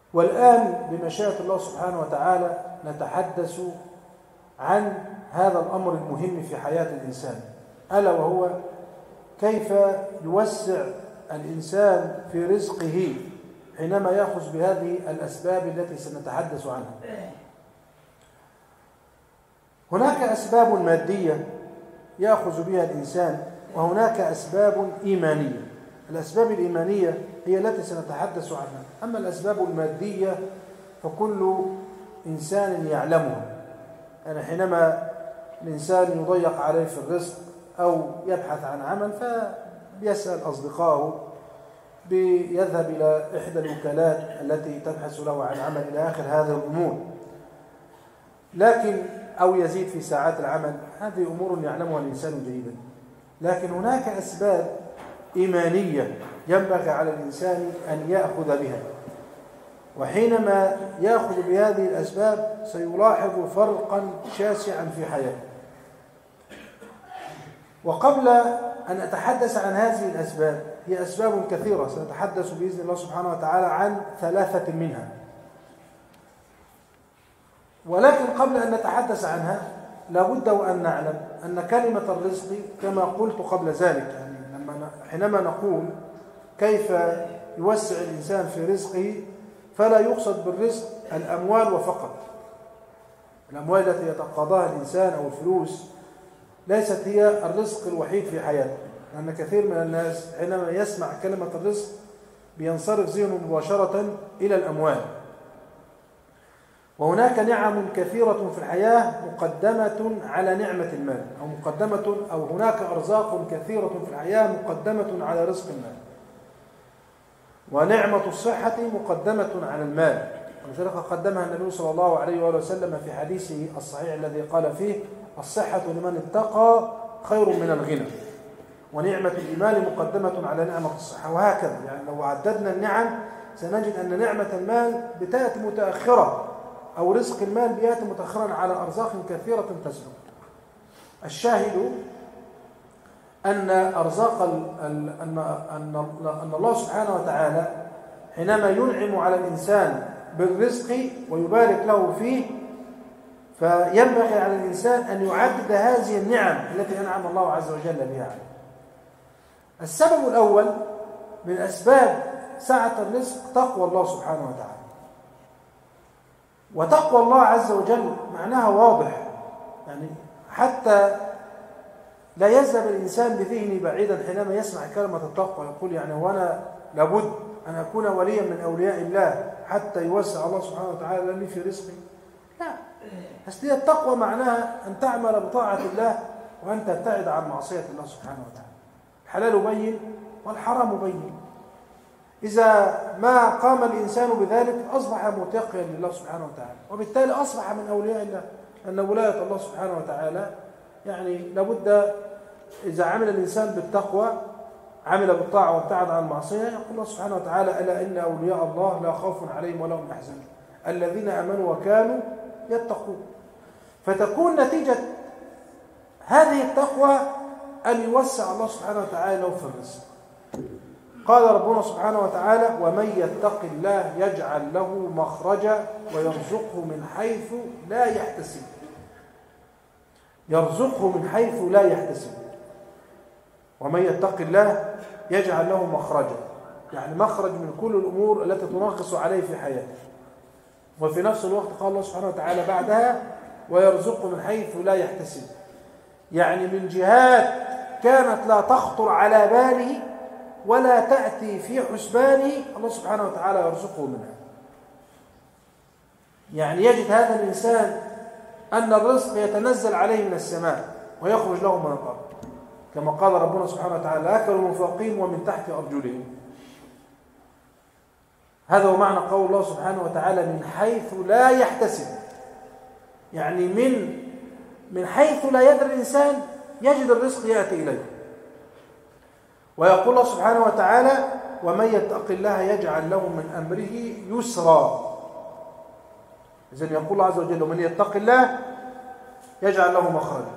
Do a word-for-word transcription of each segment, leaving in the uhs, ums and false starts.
والآن بمشيئة الله سبحانه وتعالى نتحدث عن هذا الأمر المهم في حياة الإنسان، ألا وهو كيف يوسع الإنسان في رزقه حينما يأخذ بهذه الأسباب التي سنتحدث عنها. هناك أسباب مادية يأخذ بها الإنسان، وهناك أسباب إيمانية. الأسباب الإيمانية هي التي سنتحدث عنها، أما الأسباب المادية فكل إنسان يعلمها. يعني حينما الإنسان يضيق عليه في الرزق أو يبحث عن عمل فبيسأل أصدقائه، بيذهب إلى إحدى الوكالات التي تبحث له عن عمل إلى آخر هذه الأمور، لكن أو يزيد في ساعات العمل. هذه أمور يعلمها الإنسان جيدا. لكن هناك أسباب إيمانية ينبغي على الإنسان أن يأخذ بها، وحينما يأخذ بهذه الأسباب سيلاحظ فرقا شاسعا في حياته. وقبل أن أتحدث عن هذه الأسباب، هي أسباب كثيرة، سنتحدث بإذن الله سبحانه وتعالى عن ثلاثة منها. ولكن قبل أن نتحدث عنها لابد وأن نعلم أن كلمة الرزق كما قلت قبل ذلك، يعني لما حينما نقول كيف يوسع الإنسان في رزقه فلا يقصد بالرزق الأموال وفقط. الأموال التي يتقاضاها الإنسان أو الفلوس ليست هي الرزق الوحيد في حياته، لأن كثير من الناس حينما يسمع كلمة الرزق بينصرف ذهنه مباشرة إلى الأموال. وهناك نعم كثيرة في الحياة مقدمة على نعمة المال، أو مقدمة أو هناك أرزاق كثيرة في الحياة مقدمة على رزق المال. ونعمة الصحة مقدمة على المال، ولذلك قدمها النبي صلى الله عليه وآله وسلم في حديثه الصحيح الذي قال فيه: الصحة لمن اتقى خير من الغنى. ونعمة الإيمان مقدمة على نعمة الصحة، وهكذا. يعني لو عددنا النعم سنجد أن نعمة المال بتأتي متأخرة، أو رزق المال بيأتي متأخرا على أرزاق كثيرة تسبق. الشاهد أن أرزاق أن أن الله سبحانه وتعالى حينما ينعم على الإنسان بالرزق ويبارك له فيه، فينبغي على الإنسان أن يعدد هذه النعم التي أنعم الله عز وجل بها عليه. السبب الأول من أسباب سعة الرزق تقوى الله سبحانه وتعالى. وتقوى الله عز وجل معناها واضح، يعني حتى لا يذهب الإنسان بذهنه بعيدا حينما يسمع كلمة التقوى يقول يعني وأنا لابد أن أكون وليا من أولياء الله حتى يوسع الله سبحانه وتعالى لي في رزقي. لا، هي التقوى معناها أن تعمل بطاعة الله وأن تبتعد عن معصية الله سبحانه وتعالى. الحلال بين والحرام بين. إذا ما قام الإنسان بذلك أصبح متقيا لله سبحانه وتعالى، وبالتالي أصبح من أولياء الله، لأن ولاية الله سبحانه وتعالى يعني لابد إذا عمل الإنسان بالتقوى عمل بالطاعة وابتعد عن المعصية، يقول الله سبحانه وتعالى: ألا إن أولياء الله لا خوف عليهم ولا هم يحزنون الذين آمنوا وكانوا يتقون. فتكون نتيجة هذه التقوى أن يوسع الله سبحانه وتعالى له في الرزق. قال ربنا سبحانه وتعالى: ومن يتق الله يجعل له مخرجا ويرزقه من حيث لا يحتسب. يرزقه من حيث لا يحتسب. ومن يتق الله يجعل له مخرجا، يعني مخرج من كل الأمور التي تنغص عليه في حياته. وفي نفس الوقت قال الله سبحانه وتعالى بعدها: ويرزقه من حيث لا يحتسب، يعني من جهات كانت لا تخطر على باله ولا تأتي في حسبانه الله سبحانه وتعالى يرزقه منها. يعني يجد هذا الإنسان أن الرزق يتنزل عليه من السماء ويخرج له من الأرض، كما قال ربنا سبحانه وتعالى: أكلوا من فوقهم ومن تحت أرجلهم. هذا هو معنى قول الله سبحانه وتعالى: من حيث لا يحتسب، يعني من من حيث لا يدري الإنسان يجد الرزق يأتي إليه. ويقول الله سبحانه وتعالى: ومن يتق الله يجعل له من أمره يسرا. إذن يقول الله عز وجل: ومن يتق الله يجعل له مخرجا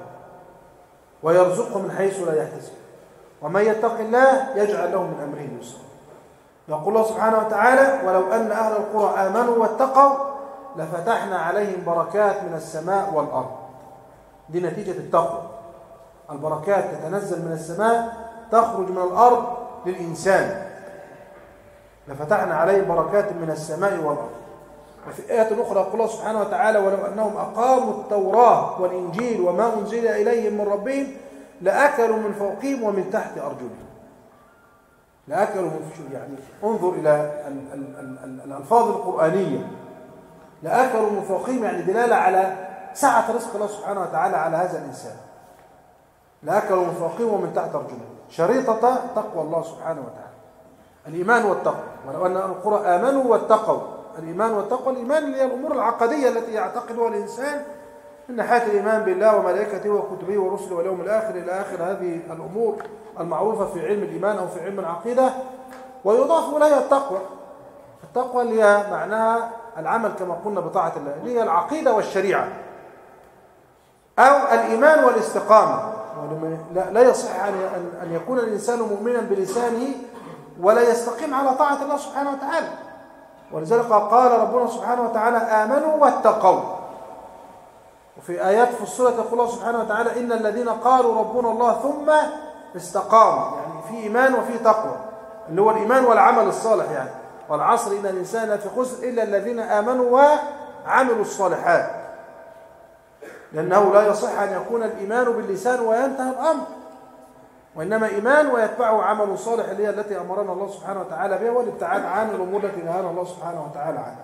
ويرزقه من حيث لا يحتسب، ومن يتق الله يجعل له من أمره يسرا. يقول الله سبحانه وتعالى ولو أن أهل القرى آمنوا واتقوا لفتحنا عليهم بركات من السماء والأرض. دي نتيجة التقوى. البركات تتنزل من السماء تخرج من الأرض للإنسان. لفتحنا عليهم بركات من السماء والأرض. وفي آية أخرى يقول الله سبحانه وتعالى ولو أنهم أقاموا التوراة والإنجيل وما أنزل إليهم من ربهم لأكلوا من فوقهم ومن تحت أرجلهم. لأكلوا من فوقهم، يعني انظر إلى الألفاظ القرآنية. لأكلوا من فوقهم يعني دلالة على سعة رزق الله سبحانه وتعالى على هذا الإنسان. لأكلوا من فوقهم ومن تحت أرجلهم. شريطة تقوى الله سبحانه وتعالى الإيمان والتقوى. ولو أن القرى آمنوا واتقوا. الإيمان والتقوى، الإيمان اللي هي الأمور العقدية التي يعتقدها الإنسان من ناحية الإيمان بالله وملائكته وكتبه ورسله واليوم الآخر إلى آخر هذه الأمور المعروفة في علم الإيمان أو في علم العقيدة. ويضاف إليها التقوى. التقوى اللي هي معناها العمل كما قلنا بطاعة الله، اللي هي العقيدة والشريعة، أو الإيمان والاستقامة. لا يصح أن يكون الإنسان مؤمنا بلسانه ولا يستقيم على طاعة الله سبحانه وتعالى. ولذلك قال ربنا سبحانه وتعالى آمنوا واتقوا. وفي آيات في السورة يقول الله سبحانه وتعالى إن الذين قالوا ربنا الله ثم استقاموا، يعني في إيمان وفي تقوى، اللي هو الإيمان والعمل الصالح. يعني والعصر إن الإنسان في خسر إلا الذين آمنوا وعملوا الصالحات. لأنه لا يصح أن يكون الإيمان باللسان وينتهي الأمر، وإنما إيمان ويتبعه عمل صالح اللي هي التي أمرنا الله سبحانه وتعالى بها، والابتعاد عن الأمور التي نهانا الله سبحانه وتعالى عنها.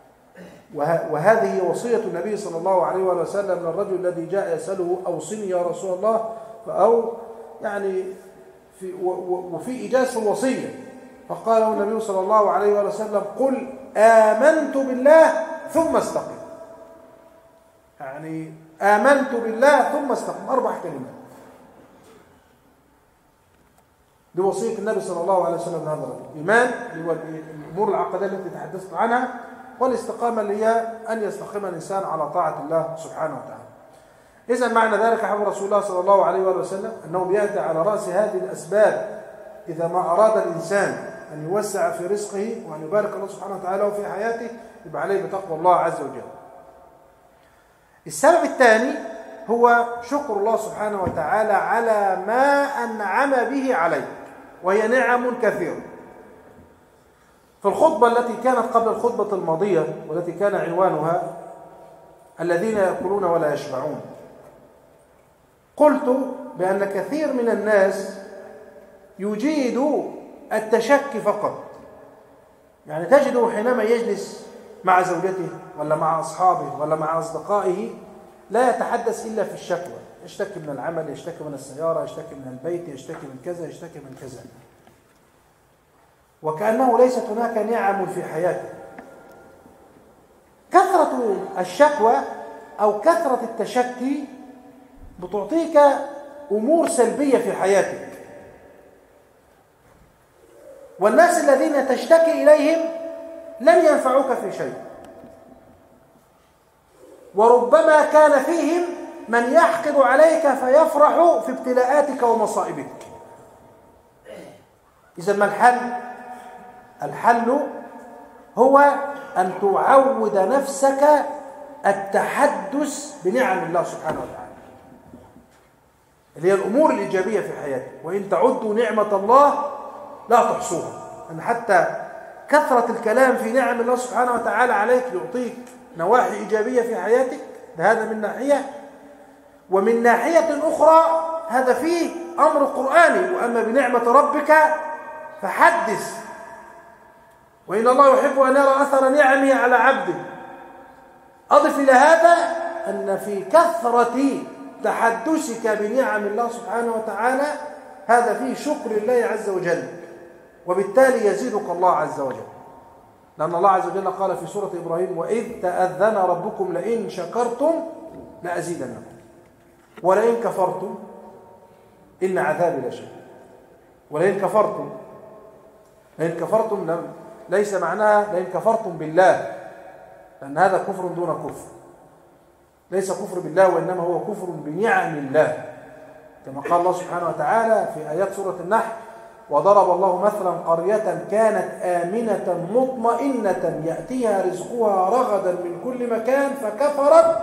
وهذه وصية النبي صلى الله عليه وسلم للرجل الذي جاء يسأله أوصني يا رسول الله، أو يعني في وفي إيجاز الوصية، فقال له النبي صلى الله عليه وسلم قل آمنت بالله ثم استقم. يعني آمنت بالله ثم استقم، أربع كلمات. دي وصية النبي صلى الله عليه وسلم لهذا الرجل. إيمان اللي هو الأمور العقدية التي تحدثنا عنها، والاستقامة اللي هي أن يستقيم الإنسان على طاعة الله سبحانه وتعالى. إذن معنى ذلك حب رسول الله صلى الله عليه وسلم أنه بيأتي على رأس هذه الأسباب إذا ما أراد الإنسان أن يوسع في رزقه وأن يبارك الله سبحانه وتعالى وفي حياته، يبقى عليه بتقوى الله عز وجل. السبب الثاني هو شكر الله سبحانه وتعالى على ما أنعم به عليه، وهي نعم كثيرة. في الخطبة التي كانت قبل الخطبة الماضية والتي كان عنوانها الذين يأكلون ولا يشبعون، قلت بأن كثير من الناس يجيد التشكي فقط. يعني تجده حينما يجلس مع زوجته ولا مع أصحابه ولا مع أصدقائه لا يتحدث إلا في الشكوى. يشتكي من العمل، يشتكي من السيارة، يشتكي من البيت، يشتكي من كذا، يشتكي من كذا، وكأنه ليست هناك نعم في حياته. كثرة الشكوى أو كثرة التشكي بتعطيك أمور سلبية في حياتك، والناس الذين تشتكي إليهم لن ينفعوك في شيء، وربما كان فيهم من يحقد عليك فيفرح في ابتلاءاتك ومصائبك. إذن ما الحل؟ الحل هو أن تعود نفسك التحدث بنعم الله سبحانه وتعالى، اللي هي الأمور الإيجابية في حياتك. وإن تعدوا نعمة الله لا تحصوها. أن حتى كثرة الكلام في نعم الله سبحانه وتعالى عليك يعطيك نواحي إيجابية في حياتك، هذا من ناحية. ومن ناحية أخرى هذا فيه أمر قرآني، وأما بنعمة ربك فحدث، وإن الله يحب أن يرى أثر نعمه على عبده. أضف إلى هذا أن في كثرة تحدثك بنعم الله سبحانه وتعالى هذا فيه شكر الله عز وجل، وبالتالي يزيدك الله عز وجل، لأن الله عز وجل قال في سورة إبراهيم وإذ تأذن ربكم لئن شكرتم لأزيدنكم ولئن كفرتم إن عذابي لشديد. ولئن كفرتم، لئن كفرتم ليس معناها لئن كفرتم بالله، لأن هذا كفر دون كفر، ليس كفر بالله وإنما هو كفر بنعم الله، كما قال الله سبحانه وتعالى في آيات سورة النحل وضرب الله مثلا قرية كانت آمنة مطمئنة يأتيها رزقها رغدا من كل مكان فكفرت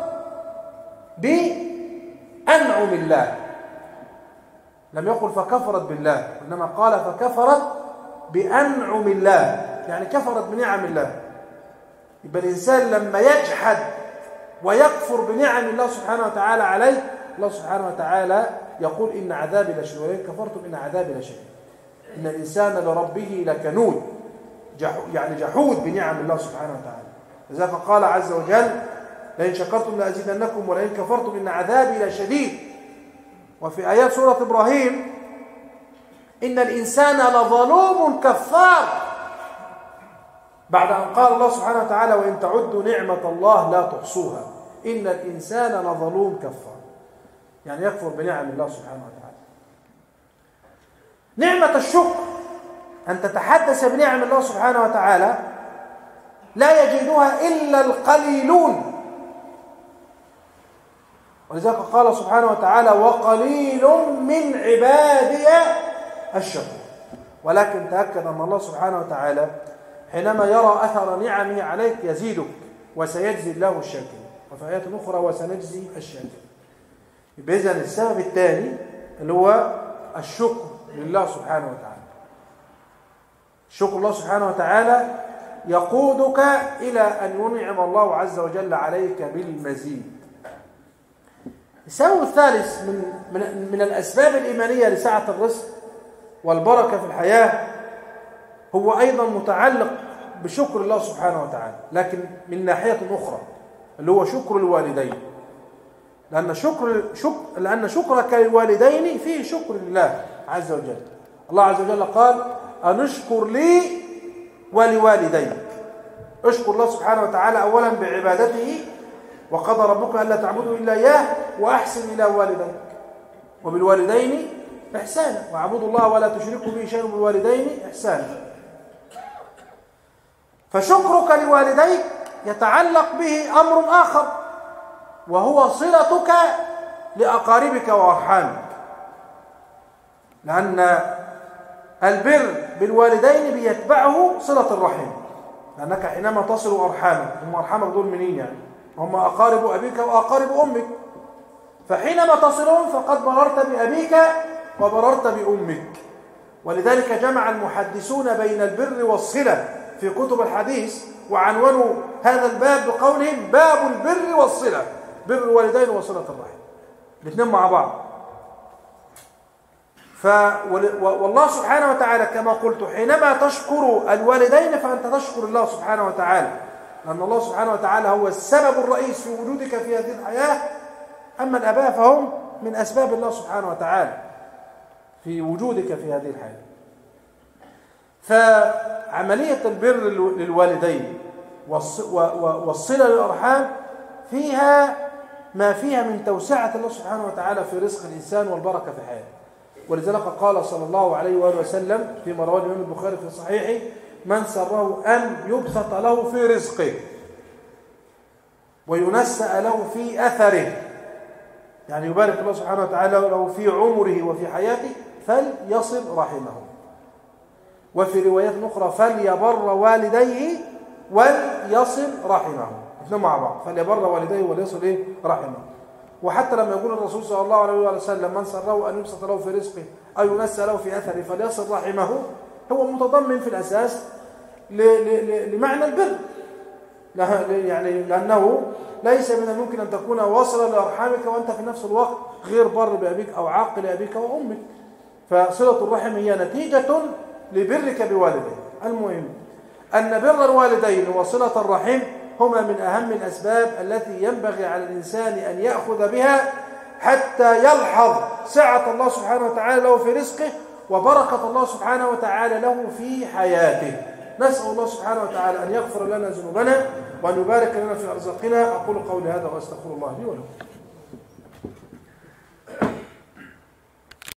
بأنعم الله. لم يقل فكفرت بالله، إنما قال فكفرت بأنعم الله، يعني كفرت بنعم الله. يبقى الإنسان لما يجحد ويكفر بنعم الله سبحانه وتعالى عليه، الله سبحانه وتعالى يقول إن عذابي لشديد، ولئن كفرتم إن عذابي لشديد. إن الإنسان لربه لكنود، يعني جحود بنعم الله سبحانه وتعالى. لذلك قال عز وجل لئن شكرتم لأزيدنكم ولئن كفرتم إن عذابي لشديد. وفي آيات سورة إبراهيم إن الإنسان لظلوم كفار، بعد أن قال الله سبحانه وتعالى وإن تعدوا نعمة الله لا تحصوها، إن الإنسان لظلوم كفار، يعني يكفر بنعم الله سبحانه وتعالى. نعمة الشكر أن تتحدث بنعم الله سبحانه وتعالى لا يجدها إلا القليلون، ولذلك قال سبحانه وتعالى وقليل من عبادي الشكور. ولكن تأكد أن الله سبحانه وتعالى حينما يرى أثر نعمه عليك يزيدك وسيجزي الله الشاكرين، وفي آيات أخرى وسنجزي الشاكرين. إذن السبب الثاني اللي هو الشكر لله سبحانه وتعالى. شكر الله سبحانه وتعالى يقودك إلى أن ينعم الله عز وجل عليك بالمزيد. السبب الثالث من, من, من الأسباب الإيمانية لسعة الرزق والبركة في الحياة هو أيضا متعلق بشكر الله سبحانه وتعالى، لكن من ناحية أخرى اللي هو شكر الوالدين. لأن شكر شكر لأن شكرك للوالدين فيه شكر لله عز وجل. الله عز وجل قال أن اشكر لي ولوالديك. اشكر الله سبحانه وتعالى أولا بعبادته، وقضى ربك ألا تعبدوا إلا إياه وأحسن إلى والديك وبالوالدين إحسانا واعبدوا الله ولا تشركوا به شيئا وبالوالدين إحسانا. فشكرك لوالديك يتعلق به أمر آخر، وهو صلتك لأقاربك وأرحامك، لأن البر بالوالدين بيتبعه صلة الرحم، لأنك حينما تصل أرحامك، هم أرحامك دول منين يعني؟ هم أقارب أبيك وأقارب أمك، فحينما تصلهم فقد بررت بأبيك وبررت بأمك. ولذلك جمع المحدثون بين البر والصلة في كتب الحديث، وعنونوا هذا الباب بقولهم باب البر والصلة، بر الوالدين وصلة الرحم، الاثنين مع بعض. ف والله سبحانه وتعالى كما قلت حينما تشكر الوالدين فأنت تشكر الله سبحانه وتعالى، لأن الله سبحانه وتعالى هو السبب الرئيس في وجودك في هذه الحياة. أما الآباء فهم من أسباب الله سبحانه وتعالى في وجودك في هذه الحياة. فعملية البر للوالدين والصلة للأرحام فيها ما فيها من توسعة الله سبحانه وتعالى في رزق الإنسان والبركة في حياته. ولذلك قال صلى الله عليه وآله وسلم فيما رواه الإمام البخاري في صحيحه من سره أن يبسط له في رزقه وينسأ له في أثره، يعني يبارك الله سبحانه وتعالى له في عمره وفي حياته، فليصل رحمه. وفي روايات أخرى فليبر والديه وليصل رحمه، اثنين مع بعض، فليبر والديه وليصل إيه؟ رحمه. وحتى لما يقول الرسول صلى الله عليه وسلم من سره أن يبسط له في رزقه أو ينسى له في أثره فليصل رحمه، هو متضمن في الأساس لمعنى البر، يعني لأنه ليس من الممكن أن تكون واصلا لأرحامك وأنت في نفس الوقت غير بر بأبيك أو عاق لأبيك وأمك. فصلة الرحم هي نتيجة لبرك بوالديك. المهم أن بر الوالدين وصلة الرحم هما من أهم الأسباب التي ينبغي على الإنسان أن يأخذ بها حتى يلحظ سعة الله سبحانه وتعالى له في رزقه وبركة الله سبحانه وتعالى له في حياته. نسأل الله سبحانه وتعالى أن يغفر لنا ذنوبنا وأن يبارك لنا في أرزاقنا. أقول قولي هذا وأستغفر الله لي ولكم.